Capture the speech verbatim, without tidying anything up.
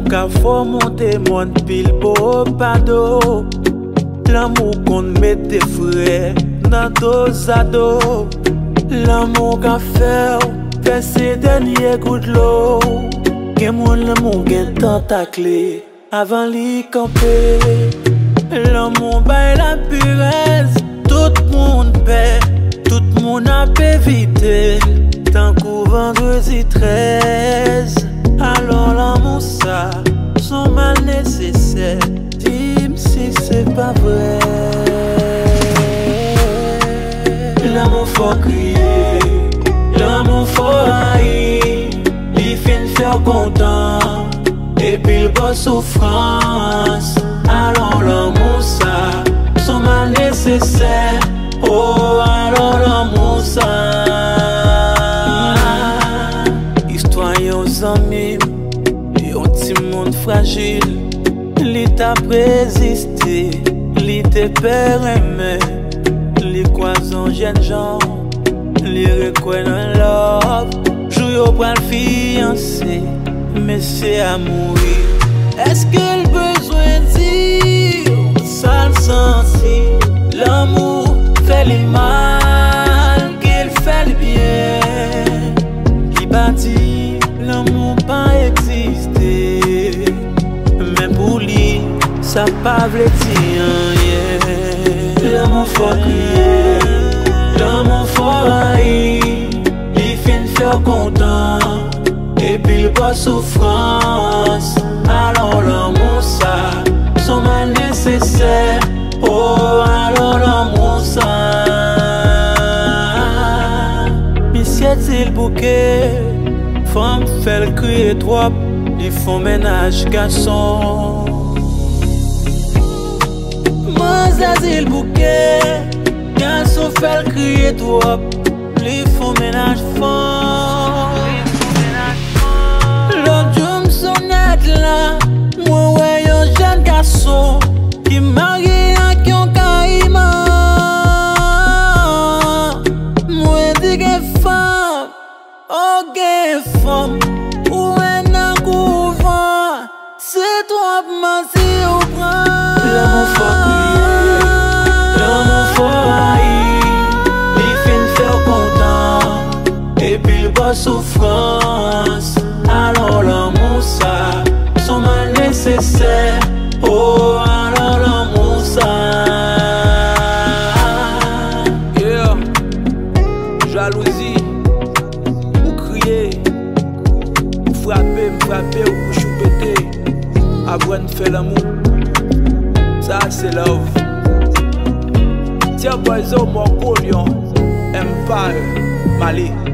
ka faut monter mon pile beau pado. L'amour qu'on met des frères dans dos à dos. L'amour qu'a fait fait ses derniers gouttes de l'eau. Que mon l'amour gagne tentacle avant l'y camper. L'amour baille la puresse. Tout le monde paie, tout le monde a évité. Tant qu'au vendredi treize. Alors l'amour ça, son mal nécessaire. Dis-moi si c'est pas vrai. L'amour faut crier, l'amour faut haïr. Il fin faire content, et puis le boss souffrance. Alors l'amour ça, son mal nécessaire. Oh, alors l'amour ça. Histoire aux amis, yon petit monde fragile. Li t'a résisté, li te permet. Li croisant jeune gens, li reconnaît love. Jou yo pral fiancé, mais c'est à mourir. Est-ce qu'il besoin de dire, ça le senti. L'amour fait le mal, qu'il fait le bien. Li bâti, l'amour pas existé. Mais pour lui, ça pas vle dire rien. L'amour faut crier, l'amour faut haïr. Il fin faire content, et puis le pas souffrance. Alors l'amour ça, son mal nécessaire. Oh, alors l'amour ça. Monsieur dit le bouquet, femme fait le crier trop. Ils font ménage garçon. Moi j'ai le bouquet, garçon fait le crier trop. Ils font ménage fort. L'autre jour m'sonnette là, moi ouais un jeune garçon qui marie à qui on caïma. Moi dis que femme, ok femme. C'est toi pour m'assurer au bras. L'amour faut crier, l'amour faut haïr. Il fin faire content, et puis le pas souffrance. Alors l'amour ça, son mal nécessaire. Oh, alors l'amour ça. Yeah, jalousie, ou crier, ou frapper, me frapper, ou choupeter. Avant de faire l'amour, ça c'est love. Tiens, boys, mon Empire, Mali.